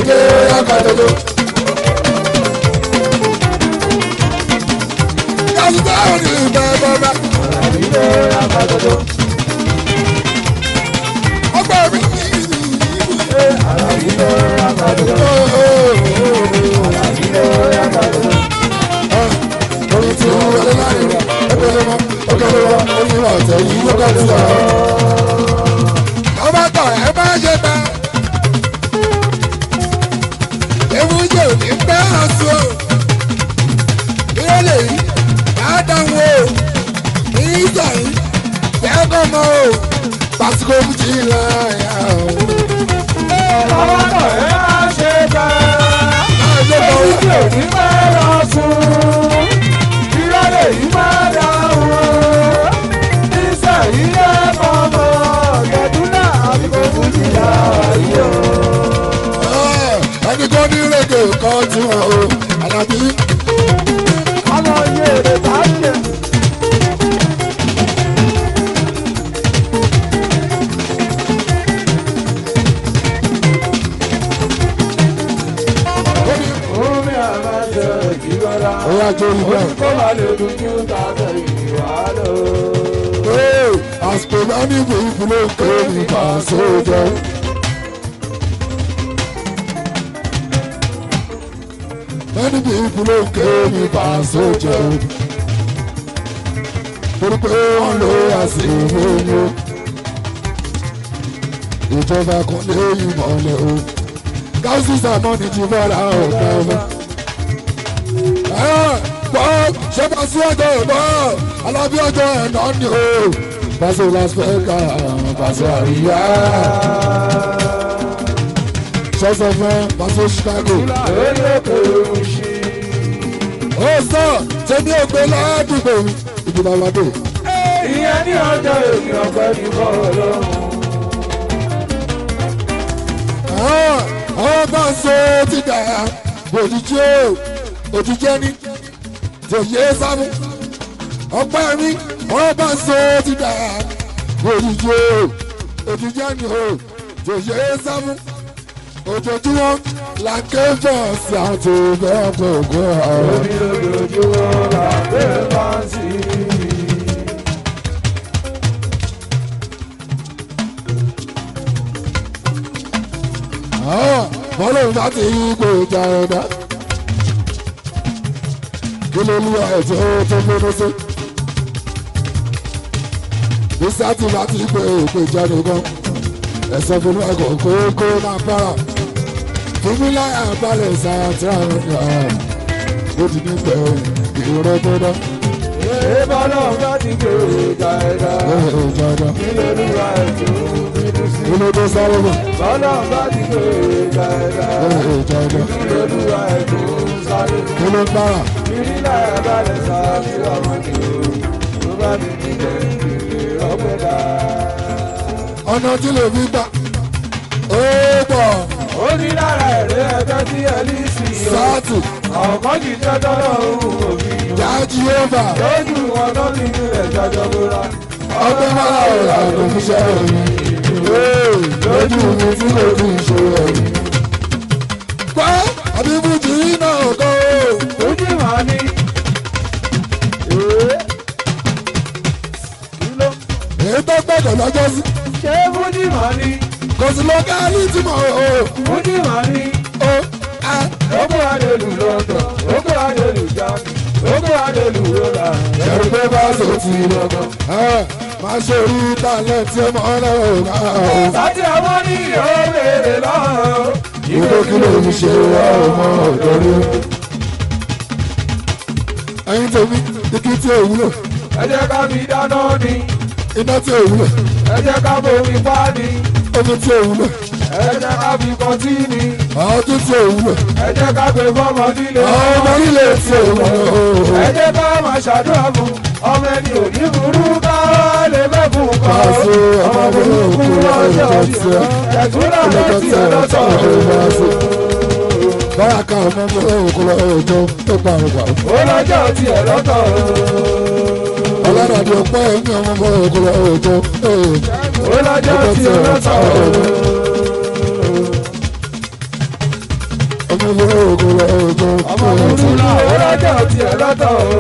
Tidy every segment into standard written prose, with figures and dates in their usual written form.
Àlàbídé akadolo. Kásìtà òní bẹ́ẹ̀. Àlàbídé akadolo. Ọgbà mi. Àlàbídé akadolo. Àlàbídé akadolo. Orí tí wọ́n wọlé láàrin rẹ̀ ọjọ́lọ́wọ́ oníwà ọ̀tẹ̀ yìí ló dájú wa. Ọba tọ̀ ẹ bá ṣe ta. Ewu jẹ́ òní pẹ́ àṣọ. Ìrọ̀lẹ́ yìí àádáwọ̀ o. Ìyíjà yìí kẹ́kọ̀ọ́ mọ́ o. Pàṣípò méjì láyà o. Ọba tọ̀ ẹ bá ṣe ta. Ewu jẹ́ òní pẹ́ àṣọ. Ìrọ̀lẹ́ yìí máa dáwọ̀. Nísàyí ẹ̀ fọmọ. Gẹ̀dúnà àbíkó fún ìyá ayé o. Ẹni tó ní rèdè kan tí wọn o. Àlàbí. Ọmọ iye rẹ̀ bá jẹ. Omi àbájọ ìrọ̀lá. Ó yà jó ìgbà. Kó má lè dojú tàbí ìwà lọ. Àsìkò náà ní ìbò ló ń kéré nípa sójà. Many people ló ń kéré nípa sójà. Torí pé wọ́n lo àsìkò ní o. Ìjọba kan lé ìmọ̀lẹ̀ o. Gáúsù sàmọ́ ní ti bọ́ra ọ̀gá ọba. Bọ́ ṣé bá sí ọjọ́ ìbọn Alábí ọjọ́ ẹ̀nà ni o. Pàṣẹ Las Vegas, pàṣẹ àríyá. Ṣọ́sọ̀ fún pàṣẹ Chicago. Lórí òkè òṣì. Ó sọ tẹ́bí ògbé ládùúgbò mi. Ibi bàbá dé. Ìyẹn ní ọjọ́ èmi ọ̀pẹ ní bọ́ọ̀lù. Àwọn bá ń so ti dà òjijì o. Òjijì ẹni tòye sábú. Ọpẹ́ mi wọ́n bá ń so ti dà òjijì o. Òjijì ẹni o tòye sábú. Ojoojúmọ́ la ké bọ̀ sí àti bẹ́ẹ̀ pé ògùn ọ̀rọ̀. Omi lójoojúmọ́ la gbé fáǹsì. Bọ́lá bá ti yí gbòòjà ẹ̀dá. Kí ló lúwa ẹ̀jẹ̀ tó fẹ́rẹ́ sí? Bísí àti bá ti gbé ìpèjà nìkan. Ẹ̀sọ́ fún ẹ̀kọ́ kókó máa bára. Fúnmi láyà balẹ̀ sàtìrà rẹ̀. Ó ti ní pẹ̀ ìrọ̀ tó dá. Bọ́lá bá ti gbé ìjà ẹ̀dá. Kí ló lúwa ẹ̀jẹ̀ bínú sí? Kí ló dé sáré bọ̀? Bọ́lá bá ti gbé ìjà ẹ̀dá. Kí ló lúwa ẹ̀jẹ̀ sáré? Kí ló bára? Ìrìnà ẹ̀bálẹ̀ sáájú ọmọ kí o. Tó bá ti dìde ìrìn ọ̀pẹ̀dá. Ọ̀nà tí lè fi gbà. Ó pọ̀. Ó ní lára ẹ̀rẹ́ ẹjọ́ tí ẹ ní sí i. Sáàtì. Ọ̀kan kì í tẹ́tọ́ lọ́rùn òfin. Jájí Eva. Lójú wọn tó ti ní ẹ̀jọ̀jọ̀ bóra. Ọgbẹ́ máa ń rà ló fi ṣe ẹ̀yìn. Lójú mi tí kò kí n ṣe ẹ̀yìn. Pá àbí Fújì náà kọ́ o. Ojú màá ní. Èyí tó gbọ́dọ̀ lọ́jọ́ sí. Ṣé Fújì màá ní? Kò sí lọ́kàlì tí mo o. Fújì màá ní. O a. Lókè Adélù lọ́tọ̀, lókè Adélù jáde, lókè Adélù rọra. Ṣẹ̀rù pé bá ṣe ti lọ́kọ̀. Máa ṣe orí ìtàlẹ̀ tí ó mọ̀ ọ́ lọ́wọ́ náà o. Sátì ọmọ ní ìhó béèrè lọ́wọ́. Ìwé kí ló fi ṣe ọmọ ọ̀dọ́ rí? Ẹyin tèmi, igi tí ò wúlò. Ẹ jẹ́ ká fi dáná ni. Iná tí ò wúlò. Ẹ jẹ́ ká bomi pa ni. Omi tí ò wúlò. Ẹ jẹ́ ká fi kọtí ni. Ọdún tí ò wúlò. Ẹ jẹ́ ká pe fọ́mọ nílé. Ọmọ nílé tí ò wúlò. Ẹ jẹ́ ká máa ṣàdúrà fún ọmọ ẹni òní burú ká lè mẹ́kùn kọ́. Pàṣẹ ọmọ burúkú lọ́jọ́ tí ẹ. Ẹ̀túnra lọ́tì ẹ̀lọ́tọ̀. Báyà ká ọmọ burúkú lọ́jọ́ tó pa ọgbà. Ó lọ́jọ́ tí ẹ̀lọ́tọ̀. Ọlọ́dàdì ọpẹ́ ẹ̀mí ọmọ burúkú lọ́jọ́. Ó lọ́jọ́ tí ẹ̀lọ́tọ̀. lọ́dọ̀ tiẹ̀ lọ́tọ̀ o.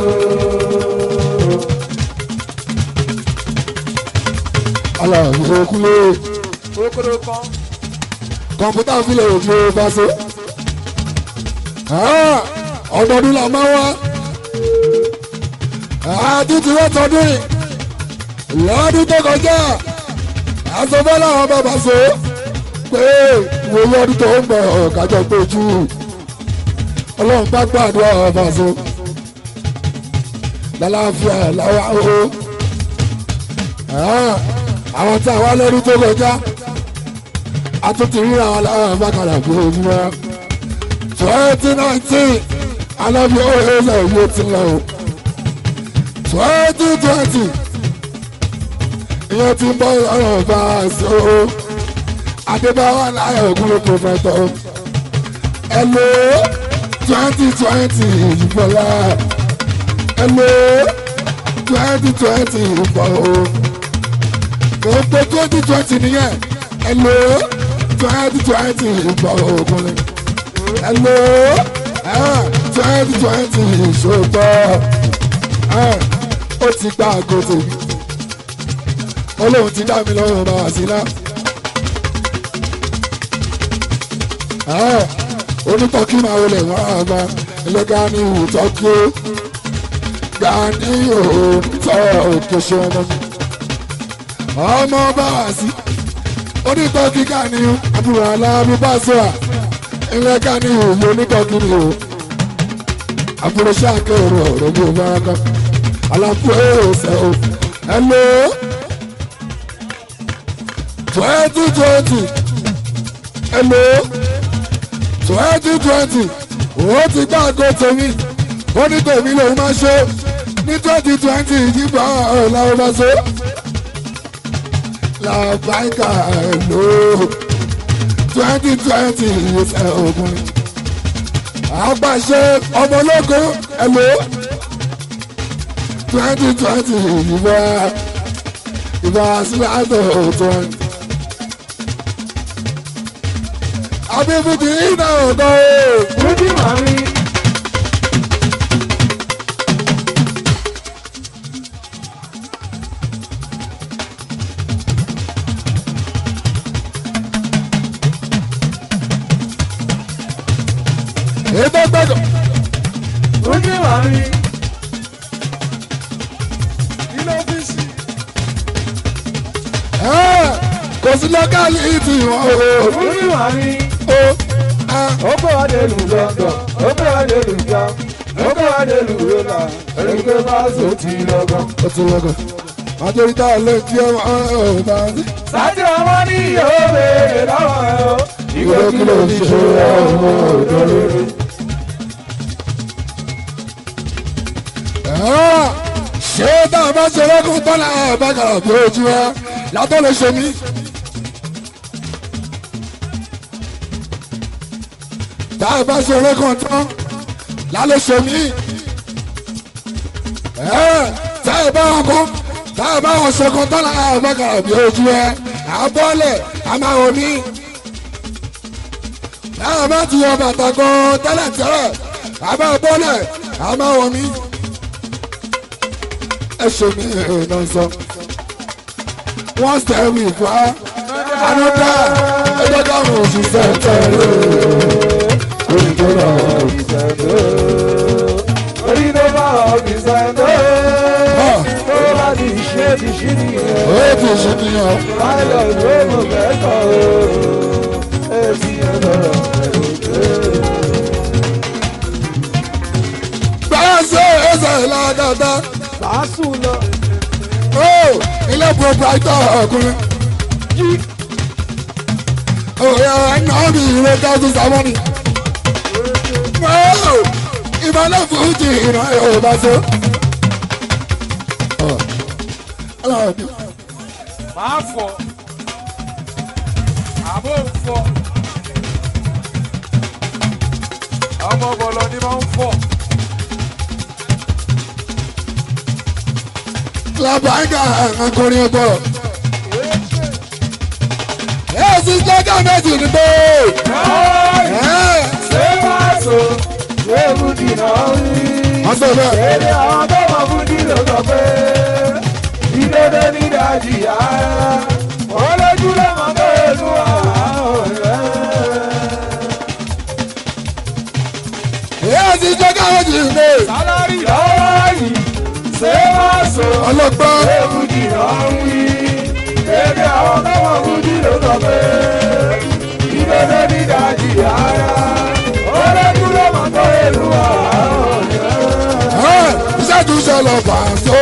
aláàbò òkúlé kókóró kan. kọ̀ǹpútà fílẹ̀ òjò Paso. ọdọọdún la máa wá àtúntì wọ́n tọdún yìí lọ́dún tó kọjá àsọfẹ́ làwọn bàbá so pé wòye ọdún tó ń bọ̀ kájọ péjú ọlọ́run bá gbàdúrà Paso lálàáfíà làwọn o àwọn tí àwa lọ́dún tó kọjá àtúntì ríra àwọn làwọn bá kàrà pé ojú wa 2019 alábi ọ̀hẹ́sẹ̀ yóò ti lọ o 2020 ìyẹn ti ń bọ́ ọ̀rọ̀ bá a sọ o adébáwá láyọ̀ ògúnlé pòfẹ́tọ̀ ẹ̀lò 2020 ìbọ̀lá ẹ̀lò 2020 ìbọ̀ o kò pé 2020 nìyẹn ẹ̀lò 2020 ìbọ̀ ògúnlé. Hello, 2020 ìṣòótọ́ ó ti gba àgọ́ tèmi Ọlọ́run ti dá mi lọ́rùn bá wà sí náà onítọ́kí máa wọlé wọ́n àgbà ẹlẹ́gà ní ìwòtọ́kí gbà ní òótọ́ òkè ṣe ọmọ bá wà sí onítọ́kí ká ní àbúrò aláàbí bá sọ́à ilé ká ní ìwé onítọ́kiri o àbúrò ṣáàkiri ọ̀rọ̀ bí o bára kan aláǹkó ẹ̀ẹ́sẹ̀ o hello 2020 hello 2020 ó ti gbá àgọ́ tèmi ó ní tèmi lòun máa ṣe ní 2020 ìdìbò ọ̀làwọ̀ bá so làbáìkà hello. 2020 ìṣe ogun àgbàṣe ọmọlógún ẹlò 2020 ìbá sílẹ̀ àtọ̀ òtún abíbùdí iná ọ̀dọ́ Rúdí màmí. ètò gbẹdọ. Rúdí màmí. Ilé ọ́fíìsì. kò sí lọ́kàlì ìtì wọn o. Rúdí màmí. ó Ó pè wá dé lù London, ó pè wá dé lù Jam, ó pè wá dé lù Roma, Èrèké Paso ti lọ́gán. ó ti lọ́gàn àtòrítà lè tí ọmọ ọ̀hún bá ń sí. Sáájú ọmọ ní yóò béèrè lọ́wọ́ ẹ̀ o. ìgbẹ́ kí ló ti ṣe ọmọ ọ̀dọ́ lórí. ṣé tá a bá ṣe lọ́kùn tọ́lá àbákàrà bí ojú wa látọ́ lè ṣe mí. tá a bá ṣe lọ́kùn tán lálẹ́ ṣe mí. tá a bá wọn kọ́ tá a bá wọn ṣe kan tọ́lá àbákàrà bí ojú wa àbọ̀lẹ̀ àmàwọ̀ mí. tá a bá ti yọ bàtà kan tẹ́lẹ̀ tẹ́lẹ̀ àbá bọ́lẹ̀ àmàwọ̀ mí. ẹ ṣe mí ìrìnà sọ wọ́n sẹ́wì fà anúdá ẹjọ́ dáhùn òṣìṣẹ́ tẹ̀lé onídọ́rọ̀ Orí ló bá ọ̀gbìnsẹ̀ tó tó bá ti ṣe ti ṣí nìyẹn. ó ti ṣe nìyẹn. Báyọ̀ ló mọ̀ mẹ́kọ̀ o, èsì ẹ̀ lọ́rọ̀ ẹ̀rọ̀dẹ́. gbàgbé ẹsẹ̀ ìlàgàdá. Sàásù lọ. ilé proprietor ọkùnrin. òye ẹ̀nà mi ìrè dájú sámọ́nì. ìmọ̀lẹ́ fújì ìran Yorùbá so. Máa fọ̀, àbò ń fọ̀, ọmọ bọ̀lọ̀ ni máa ń fọ̀. Làbáńgà akọrin ọgbọ̀rọ̀. Èsì jẹ́gà méjì ní pé. Ṣé Paso ṣé Rúdí náà rí? sọ bẹ́ẹ̀. Èrè àwọn tó mọ̀ fún jí ló sọ pé ìdódó ní ìdájì ara. Wọ́n lójú lọ́mọ tó èlú ọ̀rẹ́. Èyí ti jẹ́ káwọn jì ní. Sálárì lọ́wọ́ yìí ṣé máa sọ. Ọlọ́gbọ́n. Ewu jì lọ́wọ́ yìí. Èrè àwọn tó mọ̀ fún jí ló sọ pé ìdódó ní ìdájì ara. Wọ́n lójú lọ́mọ tó èlú ọ̀rẹ́. Iṣẹ́ tún ṣe lọ fà so.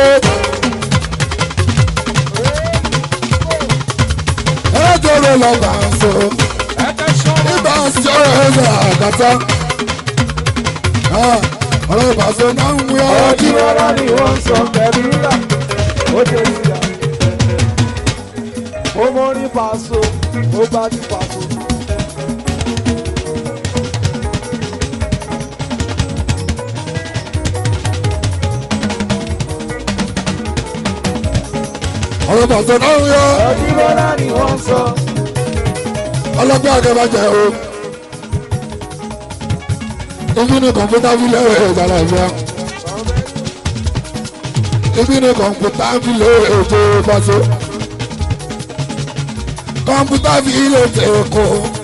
Ẹjọ́ ló lọ fà so. Ibà ṣe ẹ̀ṣẹ̀ àgàtà. Ọ̀rọ̀ ìbàṣẹ náà ń wí Ọ̀rọ̀ tí ọdún. rárá ni wọ́n sọ pẹ̀lú rírà. Ó ṣe síra. Ó mọ ní Paso, ó bá ní Paso. Ọ̀rọ̀ ìbàṣẹ náà ń wí ọ́. Ọ̀rọ̀ tí rárá ni wọ́n sọ. Ọlọ́gbọ́n akẹ́bàjẹ́ o. Ibi ni kọ̀ǹpútà fi lé ìjàlá ìfẹ́. Ibi ni kọ̀ǹpútà fi lé ètò Paso. Kọ̀ǹpútà fi lé tẹ̀kọ̀.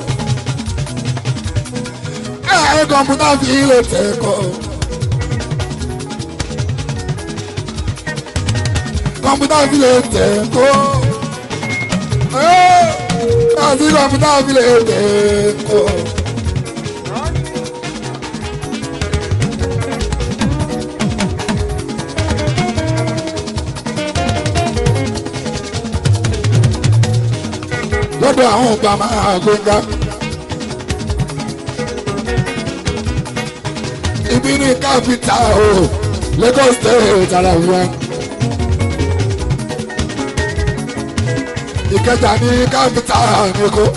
Kọ̀ǹpútà fi lé tẹ̀kọ̀. Kọ̀ǹpútà fi lé tẹ̀kọ̀. Àti kọ̀ǹpútà fi lé tẹ̀kọ̀. Lọ́dọ̀ àwọn ọba máa gbéga. Ibi ní kápítà o, Lagos State àlàáfíà. Ìkẹjà ní kápítà Èkó.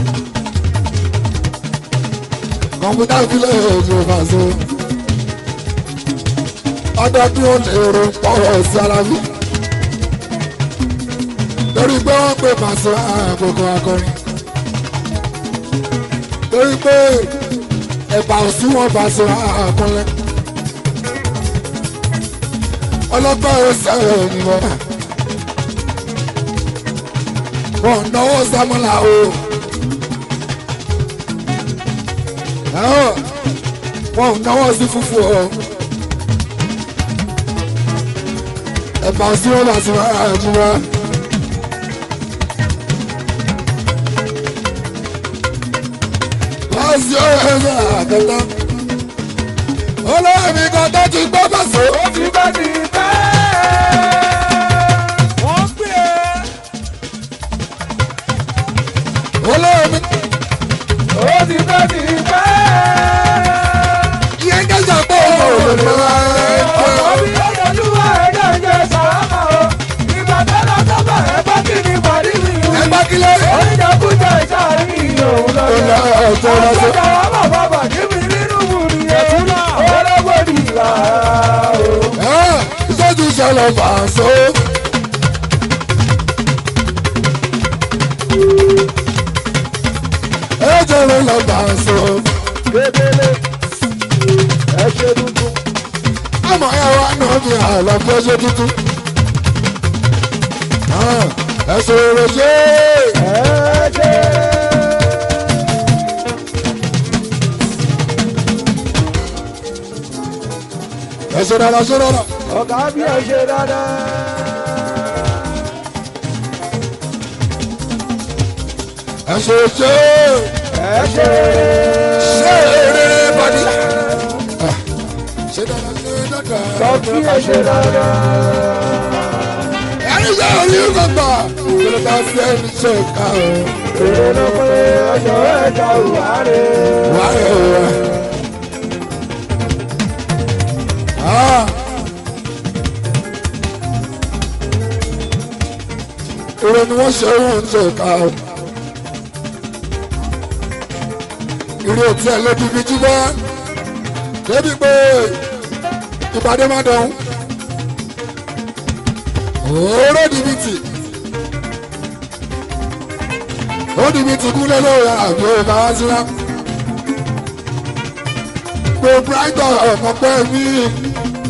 Kọ̀ǹpútà fílẹ̀ èdè Paso. Ọdọọdún ó lè ro pọ̀rọ̀ sí alábí. Torí pé wọ́n pè Paso àkókò akọrin. Torí pé ẹ̀bà òsì wọn Paso àkọlẹ̀. Ọlọ́gbọ́n ó sẹ́yìn òyìnbó. Wọ́n náwó sámúlà o. Wọ́n náwó sí fúfú o. Ẹ̀bà òsì wọn Paso àkọlẹ̀. Paso ẹ̀ṣẹ̀ àkẹta. Olóyè mi kan tó ti gbọ́ Paso. Ó ti bá ti pẹ́. Wọ́n gbé e. Olóyè mi. Ó ti bá ti pẹ́. Ìyẹn jẹ́jẹ́ pé òun ò lè Ọ̀pọ̀ bí ọjọ́júmọ́ ẹ̀jẹ̀ ń jẹ sàrámà o. Ìgbà tẹ́lẹ̀ sọ́bà ẹ̀ bá kí ni pàdé mi. ẹ bá kílẹ̀. Oníjàkújà ìṣàrí òun lọ́jọ́. Àgbàjà àmọ̀ bàbà níbi nínú wùrì ẹ̀. Ọlọ́gbọ̀dì ìlà o. Ìṣẹ́jú ṣẹlẹ̀ Paso. Ẹ̀jẹ̀ ló lọ Paso. Bébélé ẹ ṣe tuntun. Àmọ́ ẹ wá náà fi àlọ́ fẹ́ ṣe tuntun. Ẹ̀sùn èrò ṣe. Ẹ ṣe. Ẹ̀sùn dára ṣe dára. Ọ̀gá bí ẹ ṣe dáadáa. Ẹ̀sùn ṣe. Ẹ ṣe. Ṣé èrè bọ́dí? Ṣé dára ṣe dára. Tọ́kí ẹ ṣe dáadáa. Ẹni ṣe orí gbọ̀ngbà. Ìjọba bá ṣe ẹni ṣe ká o. Èrè ló pé ọjọ́ ẹ̀dá òwárè. Wáyé o. Èrè ni wọ́n ṣe wọ́n ń ṣe ká o. Ìrè òtí ẹ̀ lóbi bí jíbọ́. Débi pé ìpàdé má dán. Òórò dìbìtì. Ó dìbìtì kúnlẹ̀ lóore àbí ọba wá síra. Pé Brighton ọ̀pọ̀ pẹ́ mí.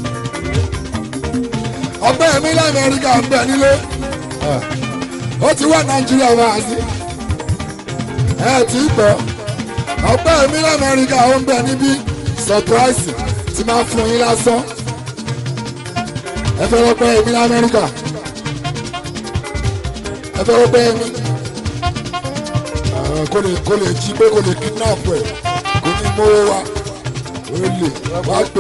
ọgbẹ́ mi lamẹ́ríkà ń bẹ nílé ó ti wá nàìjíríà wá sí ẹ ti gbọ́ ọgbẹ́ mi lamẹ́ríkà ó ń bẹ níbí surprise ti máa fún yín lásán ẹ fẹ́ ọgbẹ́ mi lamẹ́ríkà ẹ fẹ́ ọgbẹ́ mi kò lè jí pé kò lè kidnap ẹ kò ní mówó wa ó lè wá pè.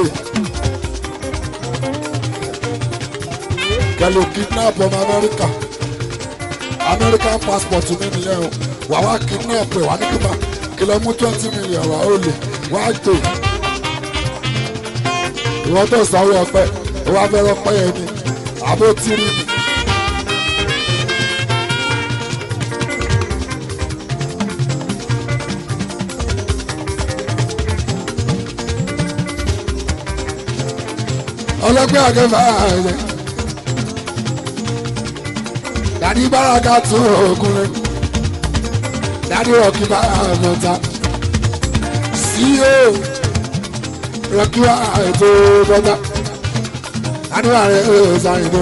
Kẹlò kidnap ọmọ Amẹ́ríkà American passport mi nìyẹn o wà wá kidnap ẹ wà ní kíkà kìlọ̀ mú 20 million wà ó lè wá gbé ìwọ́n tó sanwó ọpẹ́ ìwọ́n abẹ́rẹ́ ọpẹ́ yẹn ni àbó tìrì ni. ọlọ́gbẹ́ àgẹ́fà rẹ̀. Dadi baraka tún ọkùnrin Dadi rọ̀kì bàmọ́ta CEO rọ̀kì wà ètò bọ́tà Dadi wà rẹ̀ ṣàyìnbó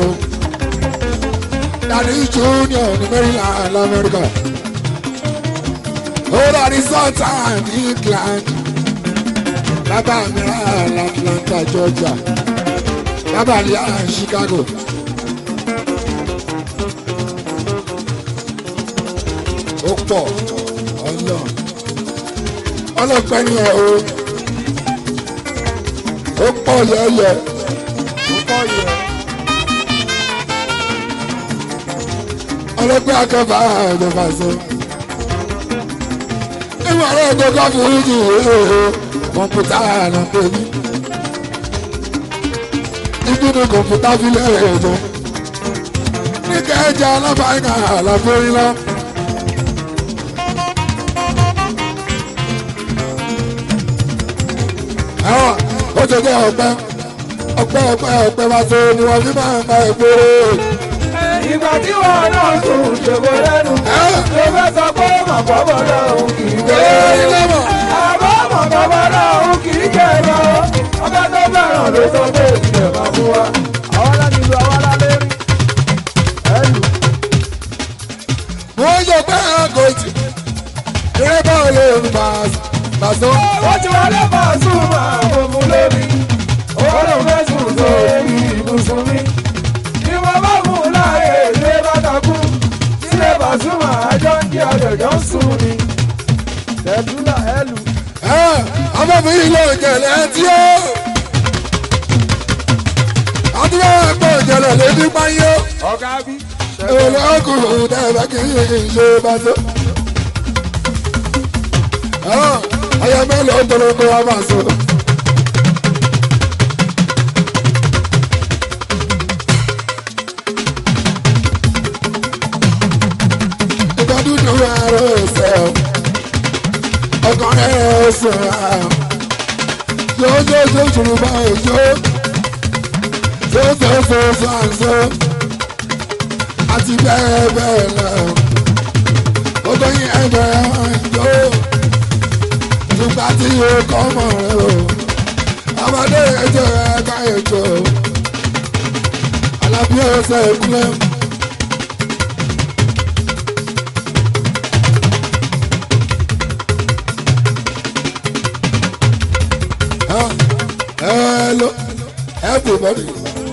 Dadi Junior ní Maryland lamẹ́ríkà ó Dadi Sultan ní England bàbá mìíràn Atlanta Georgia bàbá ní Chicago. Ó pọ̀ ọlọ́pẹ́ ni ẹ̀ o ó pọ̀ yẹ́yẹ́ ọlọ́pẹ́ akẹ́fà ẹ̀dọ̀fà sọ ìwọ̀n rẹ̀ gbogbo fúrújì kọ̀mpútà àná pé ní ìdúró kọ̀mpútà fílẹ̀ ẹ̀dọ̀ ní kẹ́ẹ̀jẹ̀ alábàáyà àlàfórí lọ. Ó ti jẹ́ ọpẹ́ wá sí ni wọ́n fi máa ń bá ìgboro. Ìgbà tí wọ́n náà sùn ṣògo lẹ́nu, ló fẹ́ sọ pé màbọ́bọ́ lọ́hùn kì í gbé. Àbọ̀ màbọ́bọ́ lọ́hùn kì í jẹ́ lọ. Ọba tó fẹ́ràn ló sọ pé ìṣẹ̀ máa mú wa. Àwọn aláàbí lu àwọn alálẹ́ rí. Ẹ̀lù. Wọ́n yọ pé àgọ́jì, eré báwo lè ń bàṣọ. Wọ́n ti wọlé bàṣù máa fòfò lórí. Owó ló fẹ́ sùn sórí ibùsùn mi. Ìwọ̀n bá mú láàyè ilé bàtàkù. Ilé bàṣù máa jọ ń di àjọ̀jọ́ ń sùn ni. Ẹ̀dúlà ẹ̀lù. Ọmọ mi yìí ló ń jẹ̀lẹ̀ ẹtí ó. Àdúrà ẹ̀pọ̀ ìjẹ̀lẹ̀ lè ní páyé. Ọ̀gá bí. Èlé ọkùnrin dẹ́gbẹ́ kì í ṣe bàṣọ. Ayọ̀ mélòó tọrọ kó wá bàṣọ. Ìgbà dúdú ẹ̀rọ ẹ̀sẹ̀ ọkàn rẹ̀ ẹ̀sẹ̀ yóò ṣòro báyìí ṣó àti bẹ́ẹ̀ bẹ́ẹ̀ lọ. Gbogbo yín ẹ̀bẹ̀ yóò nígbà tí yóò kọ́ mọ̀ rẹ̀ o. Ọmọdé ètò ẹ̀ka ètò Alábí ẹsẹ̀ ìkúlẹ̀. Hello, everybody.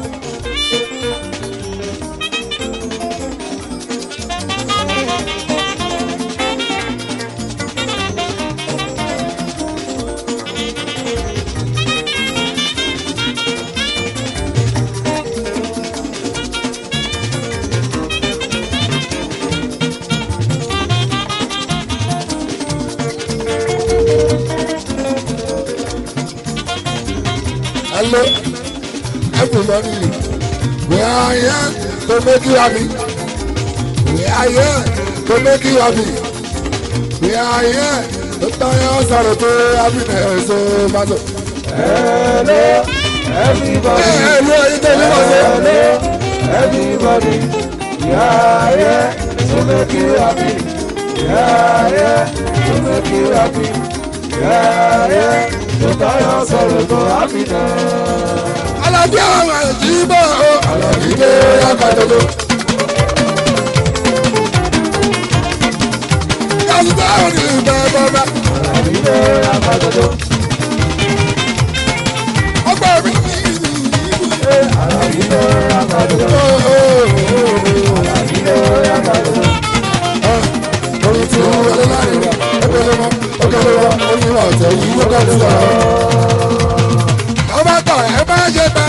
Hello, everybody. We are here to make you happy. We are here to make you happy. We are here to turn your sorrow to happiness. Hello, everybody. Hello, everybody. We are here to make you happy. We are here to make you happy. We are here to turn your sorrow to happiness. Alábí àwọn àjíbọ̀ àlàbídé akadolo. Kásìtà òní ìgbà bàbá. Àlàbídé akadolo. Ọgbà mi ní ìlú. Àlàbídé akadolo. Àlàbídé akadolo. Orí tí wọ́n wọlé láàrin rẹ̀, ọgbẹ́lẹ́wọ́, oníwà ọ̀tẹ̀ yìí ló kọ́ sí ọ̀rọ̀. Ọba tọ̀ ẹ bá ṣe bá.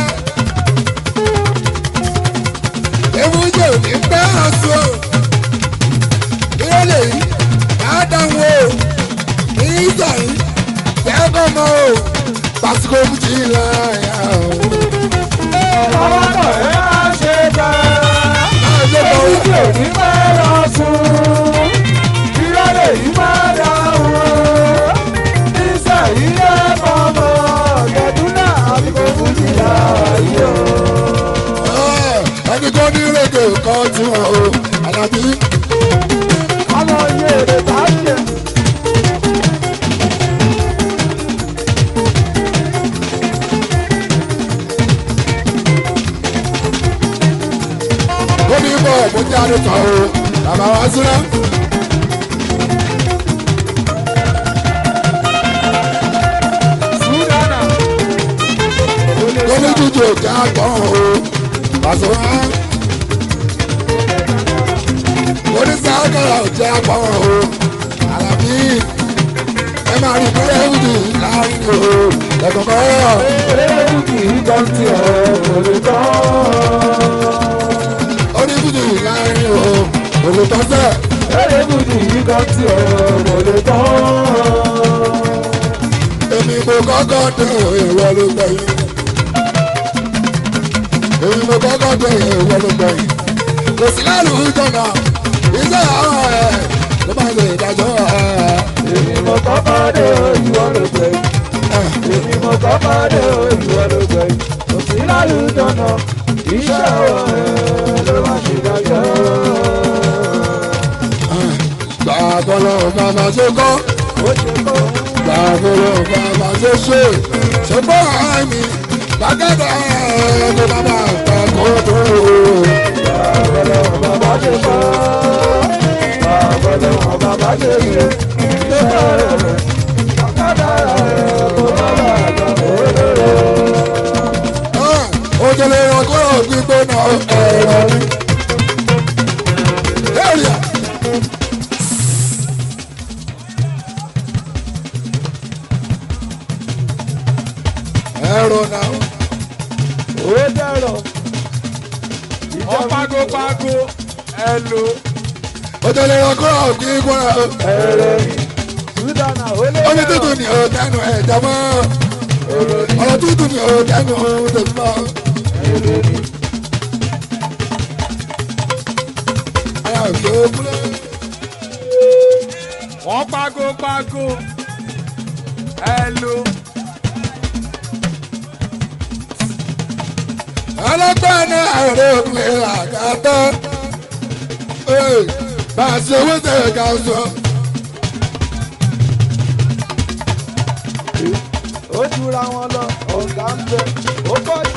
Ewújẹ́ ò ní pẹ́ ọ̀sùn o. Ìrọ̀lẹ́ yìí, máa dáhùn o. Ìyíjà yìí, tẹ́kọ̀ mọ́ o. Pàṣípò fújì láyà o. Ọba tọ̀ ẹ bá ṣe bá. Máa ṣe bá o. Ewújẹ́ ò ní pẹ́ ọ̀sùn. Ìrọ̀lẹ́ yìí máa dáhùn o. Ìṣẹ̀yìn lẹ́kọ̀ọ́ mọ́. Gẹ̀dúnà àbíkó fújì láyà o. Ẹni tó ní rédíò kan tí wọn o. Àlàbí. Ọmọ iye èrè bá ṣe. Ó ní bọ̀ mo jáde tán o. Bàbá wa sílẹ̀. Súdánà. Ó ní jíjì òkè àgbọ̀n o. Pàṣẹ wá. Ó ní sáàkàrà òkè àgbọ̀n o. Àlàbí. Ẹ máa rí pé ẹ̀wùdì láàrin o. Ẹ̀kọ̀kọ̀. Eléyìí kì í kan tí ọ̀ kò lè tán. Ó ní fújì láàrin o. Olùtọ́sẹ̀. Eléyìí kì í kan tí ọ̀ kò lè tán. Èmi mo kọ́kọ́ dé ìwọ ló gbẹ̀yìn. Èmi mo kọ́kọ́ dé ìwọ ló gbẹ̀yìn. Kò sí lálùjọ náà. Iṣẹ́ àwọn ẹ̀ ló máa lè dájọ́ ẹ̀. Èmi mo kọ́kọ́ dé ìwọ ló gbẹ̀yìn. Èmi mo kọ́kọ́ dé ìwọ ló gbẹ̀yìn. Kò sí lálùjọ náà. Iṣẹ́ àwọn ẹ̀ ló máa ṣe dájọ́. Gbàgbọ́lọ̀ bàbá ṣe kọ́. Ó ṣe kọ́. Gbàgbọ́lọ̀ bàbá ṣe ṣe. Ṣé bọ́ àmì gbàgede ẹ̀ẹ́dẹ̀ bàbá àgbàkọ́ tó. Bàbọ̀lọ̀ bàbá ṣe kọ́. Bàbọ̀lọ̀ bàbá ṣe ṣe. Ṣé bàbá rẹ̀ ọ̀kadà rẹ̀ kó bàbá àgbà òróró. Òjòlè ọgọ́rọ̀ gbígbóná ẹ̀rọ ni. Èrìà. Ẹ̀rọ náà. Ó dẹ̀rọ̀. Ọ̀págópágó ẹ lò. Òjòlè ọgọ́rọ̀ gbígbóná Ẹ̀rọ ni. Súdánà ó lé omi tútù ni o dẹnu ẹ̀jẹ̀ mọ́. Ọ̀rọ̀ tútù ni o dẹnu ọ̀hún mọ́. Ẹ̀rọ ni. Ayà òkè òkúlẹ̀. Ọ̀págópágó ẹ lò. Ọlọ́gbọ́n ní àárẹ̀ òkúlẹ̀ àgàtọ́. Bá a ṣe owó tẹ̀ ká sọ. Ó jura wọn lọ, ọ̀gá ń bẹ, ó kọ́ ni.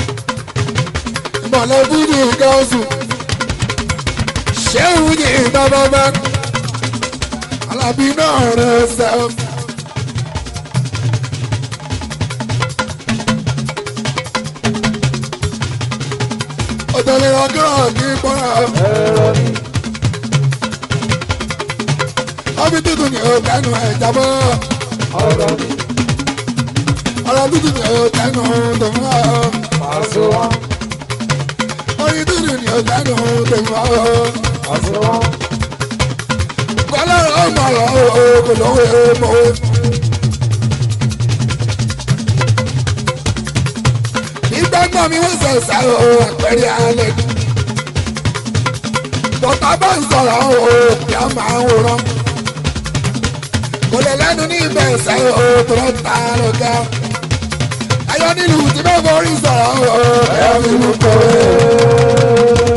Mọ̀lẹ́bí ní gáúsù. Ṣéun ní bábábá. Alábí náà rẹ̀ ṣẹ́. Òjòlè ọgọ́rọ̀ gbígbóná. Ẹ̀rọ ni. Omi tútù ni o dẹnu ẹ̀jẹ̀ mọ́. Ọ̀rọ̀ ni. Ọ̀rọ̀ tútù ni o dẹnu tòmọ́. Pàṣẹ wọn. Oyin tútù ni o dẹnu tòmọ́. Pàṣẹ wọn. Kọ́lọ́rọ̀ ọmọ ọ̀rọ̀ kò lówó mọ́. Ìgbàgbọ́ mi wọ́n sọ sáré àpẹẹrẹ alẹ́. Bọ̀tà bá ń sọ̀rọ̀ kí a máa ń wòran. Kò lè lẹ́nu ní ibẹ̀ sáré tó lọ ta lọ́gá. Ayọ̀ nílùú tí bẹ́ẹ̀ forí sọ̀rọ̀ ẹ̀yọ́ mi mú kọ́.